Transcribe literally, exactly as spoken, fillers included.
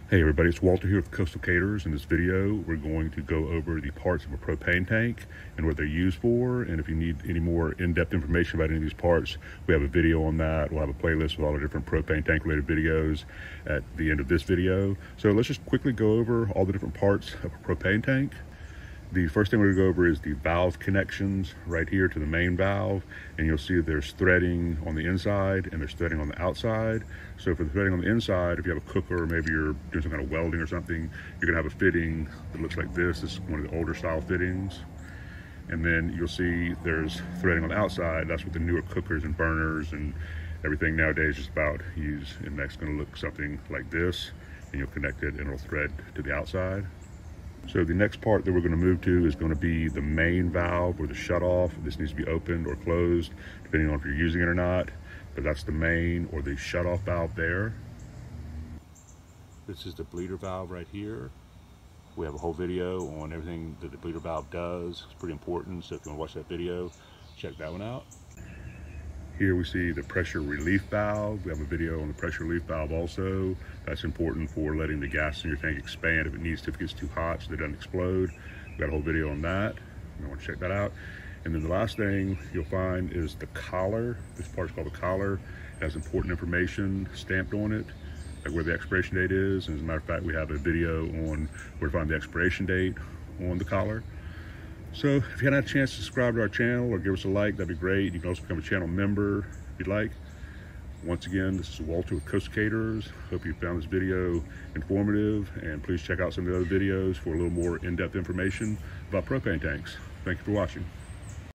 Hey everybody, it's Walter here with Coastal Caterers. In this video, we're going to go over the parts of a propane tank and what they're used for. And if you need any more in-depth information about any of these parts, we have a video on that. We'll have a playlist with all the different propane tank related videos at the end of this video. So let's just quickly go over all the different parts of a propane tank. The first thing we're gonna go over is the valve connections right here to the main valve. And you'll see there's threading on the inside and there's threading on the outside. So for the threading on the inside, if you have a cooker, or maybe you're doing some kind of welding or something, you're gonna have a fitting that looks like this. This is one of the older style fittings. And then you'll see there's threading on the outside. That's what the newer cookers and burners and everything nowadays is about use. And that's gonna look something like this. And you'll connect it and it'll thread to the outside. So the next part that we're going to move to is going to be the main valve or the shutoff. This needs to be opened or closed depending on if you're using it or not, but that's the main or the shutoff valve there. This is the bleeder valve right here. We have a whole video on everything that the bleeder valve does. It's pretty important, so if you want to watch that video, check that one out. Here we see the pressure relief valve. We have a video on the pressure relief valve also. That's important for letting the gas in your tank expand if it needs to, if it gets too hot so that it doesn't explode. We've got a whole video on that. You want to check that out. And then the last thing you'll find is the collar. This part is called the collar. It has important information stamped on it, like where the expiration date is. And as a matter of fact, we have a video on where to find the expiration date on the collar. So if you haven't had a chance to subscribe to our channel or give us a like, that'd be great. You can also become a channel member if you'd like. Once again, this is Walter with Coastal Caterers. Hope you found this video informative, and please check out some of the other videos for a little more in-depth information about propane tanks. Thank you for watching.